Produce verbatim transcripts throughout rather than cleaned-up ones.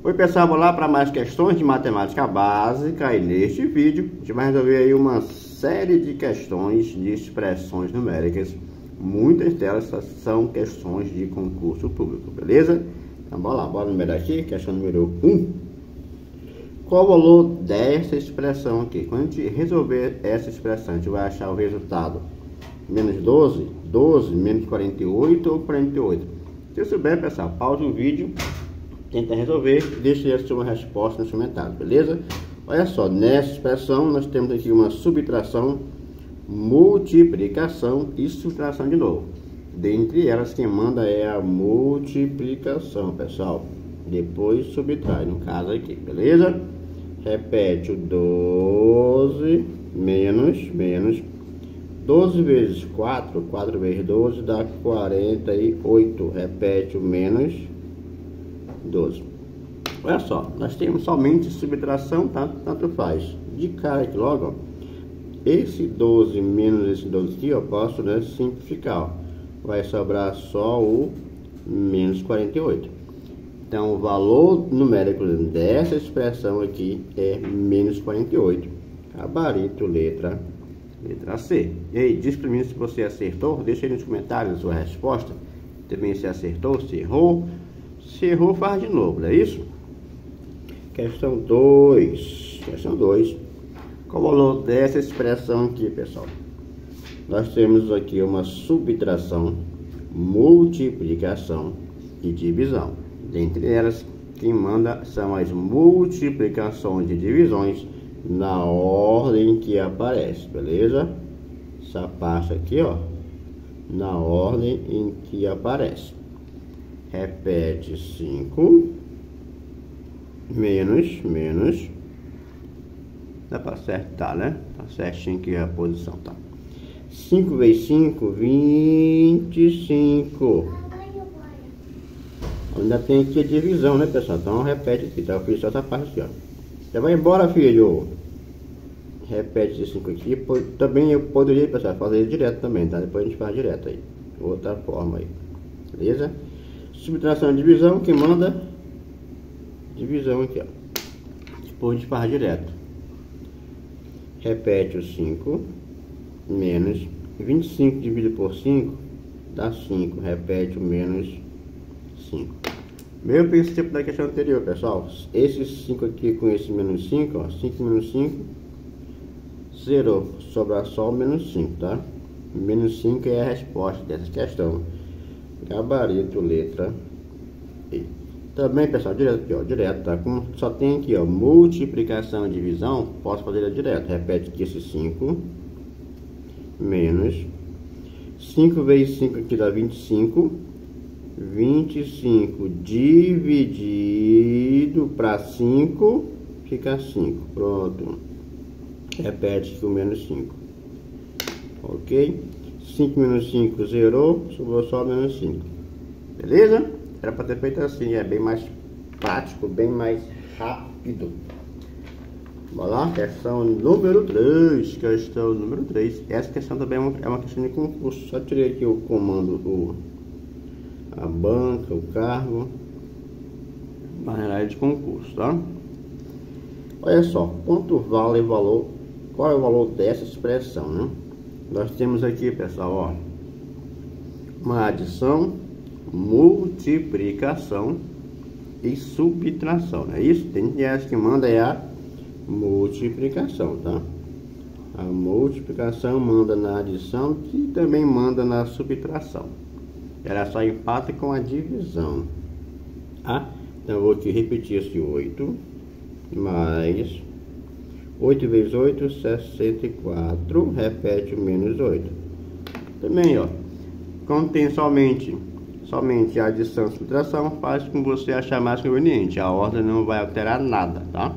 Oi pessoal, vamos lá para mais questões de matemática básica e neste vídeo a gente vai resolver aí uma série de questões de expressões numéricas. Muitas delas são questões de concurso público, beleza? Então bora lá, bora numerar aqui, questão número um. Qual o valor dessa expressão aqui? Quando a gente resolver essa expressão, a gente vai achar o resultado menos doze, doze, menos quarenta e oito ou quarenta e oito. Se souber, pessoal, pause o vídeo, tenta resolver, deixa a sua resposta nos comentários, beleza? Olha só, nessa expressão nós temos aqui uma subtração, multiplicação e subtração de novo. Dentre elas, quem manda é a multiplicação, pessoal. Depois subtrai, no caso aqui, beleza? Repete o doze menos, menos doze vezes quatro, quatro vezes doze dá quarenta e oito. Repete o menos doze. Olha só, nós temos somente subtração, tá? Tanto faz. De cara aqui logo, ó, esse doze menos esse doze aqui, eu posso, né, simplificar, ó. Vai sobrar só o menos quarenta e oito. Então, o valor numérico dessa expressão aqui é menos quarenta e oito. Gabarito, letra, letra C. E aí, diz para mim se você acertou. Deixa aí nos comentários a sua resposta. Também se acertou, se errou. Se errou, faz de novo, não é isso? Questão dois. Questão dois. Qual o valor dessa expressão aqui, pessoal? Nós temos aqui uma subtração, multiplicação e divisão. Dentre elas, quem manda são as multiplicações e divisões na ordem que aparece, beleza? Essa parte aqui, ó, na ordem em que aparece. Repete cinco menos, menos. Dá para acertar, né? Tá certinho aqui a posição, tá? cinco vezes cinco, vinte e cinco. Ainda tem aqui a divisão, né, pessoal? Então repete aqui, tá? Eu fiz só essa parte aqui, ó. Já vai embora, filho. Repete esse cinco aqui. Também eu poderia, pessoal, fazer direto também, tá? Depois a gente faz direto aí. Outra forma aí. Beleza? Subtração e divisão, quem manda? Divisão aqui, ó. Depois a gente faz direto. Repete o cinco menos vinte e cinco dividido por cinco dá cinco. Repete o menos cinco. Mesmo princípio da questão anterior, pessoal. Esse cinco aqui com esse menos cinco, ó, cinco menos cinco, zero. Sobra só o menos cinco, tá? Menos cinco é a resposta dessa questão. Gabarito, letra E. Também, pessoal, direto aqui, ó, direto, tá? Como só tem aqui, ó, multiplicação e divisão, posso fazer direto. Repete aqui esse cinco menos cinco vezes cinco aqui dá vinte e cinco. vinte e cinco dividido para cinco fica cinco. Pronto. Repete aqui o menos cinco. Ok? cinco menos cinco, zerou. Sobrou só menos cinco. Beleza? Era para ter feito assim. É bem mais prático, bem mais rápido. Vamos lá, questão número três. Questão número três. Essa questão também é uma, é uma questão de concurso. Só tirei aqui o comando, o, a banca, o cargo. Maneira de concurso, tá? Olha só, quanto vale o valor? Qual é o valor dessa expressão, né? Nós temos aqui, pessoal, ó, uma adição, multiplicação e subtração, não é isso? Tem essa que manda é a multiplicação, tá? A multiplicação manda na adição e também manda na subtração. Ela só empata com a divisão. Ah, então eu vou aqui repetir esse oito mais oito vezes oito, sessenta e quatro. Repete o menos oito. Também, ó, como tem somente somente a adição e subtração, faz com que você achar mais conveniente. A ordem não vai alterar nada, tá?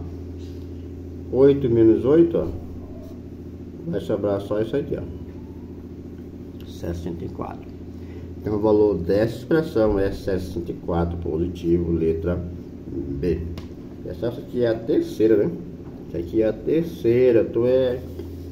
oito menos oito, ó, vai sobrar só isso aqui, ó, sessenta e quatro. Então o valor dessa expressão é sessenta e quatro positivo, letra B. Essa aqui é a terceira, né? Essa aqui é a terceira, tu é...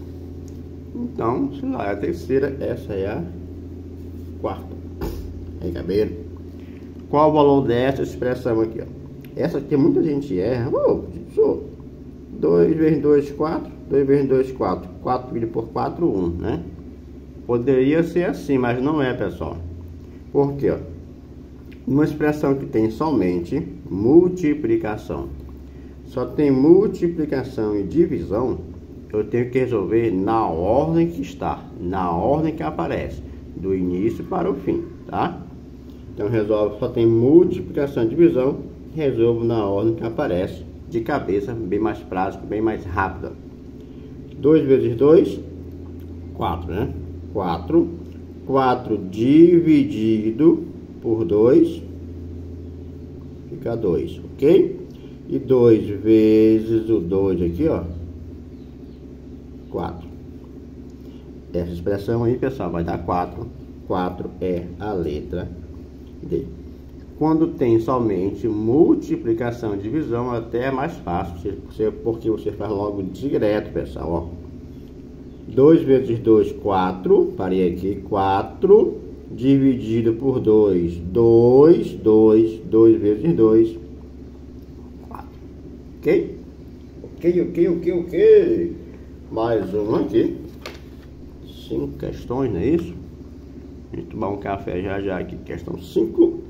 Então, sei lá, é a terceira, essa é a quarta. Aí, cabelo. Qual o valor dessa expressão aqui, ó? Essa aqui muita gente erra. Oh, professor, dois vezes dois, quatro. dois vezes dois, quatro. quatro dividido por quatro, um, né? Poderia ser assim, mas não é, pessoal. Por quê? Ó? Uma expressão que tem somente multiplicação, só tem multiplicação e divisão, eu tenho que resolver na ordem que está, na ordem que aparece, do início para o fim, tá? Então resolve, só tem multiplicação e divisão, resolvo na ordem que aparece, de cabeça, bem mais prático, bem mais rápido. dois vezes dois, quatro, né? quatro. quatro dividido por dois, fica dois, ok? E dois vezes o dois aqui, ó, quatro. Essa expressão aí, pessoal, vai dar quatro. quatro é a letra D. Quando tem somente multiplicação e divisão, até é mais fácil, porque você faz logo direto, pessoal, ó. dois vezes dois, quatro. Parei aqui, quatro. Dividido por dois, dois. dois. dois vezes dois, quatro. Ok? Ok, ok, ok, ok. Mais uma aqui. Cinco questões, não é isso? A gente tomar um café já já aqui. Questão cinco.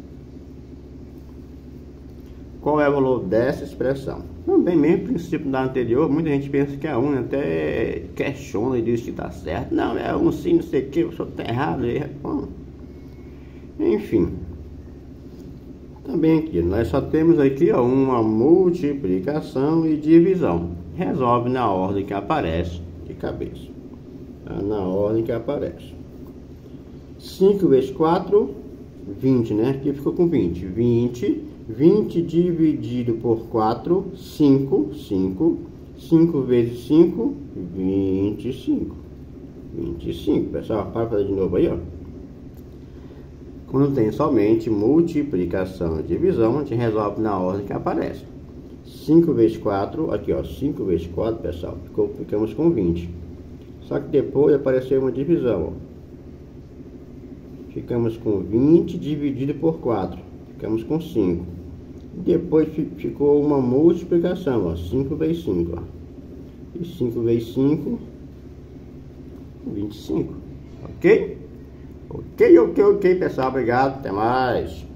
Qual é o valor dessa expressão? Também, mesmo princípio da anterior, muita gente pensa que é um, até questiona e diz que está certo. Não, é um sim, não sei o que, o senhor está errado. Aí, enfim. Também aqui, nós só temos aqui ó, uma multiplicação e divisão. Resolve na ordem que aparece de cabeça. Tá? Na ordem que aparece. cinco vezes quatro, vinte, né? Aqui ficou com vinte. vinte. vinte dividido por quatro, cinco. cinco. cinco vezes cinco, vinte e cinco. vinte e cinco, pessoal. Para fazer de novo aí, ó. Quando tem somente multiplicação e divisão, a gente resolve na ordem que aparece. cinco vezes quatro, aqui ó, cinco vezes quatro, pessoal, ficou, ficamos com vinte. Só que depois apareceu uma divisão, ó. Ficamos com vinte dividido por quatro, ficamos com cinco. Depois ficou uma multiplicação, ó, cinco vezes cinco, ó. E cinco vezes cinco, vinte e cinco, ok? Ok, ok, ok, pessoal, obrigado, até mais.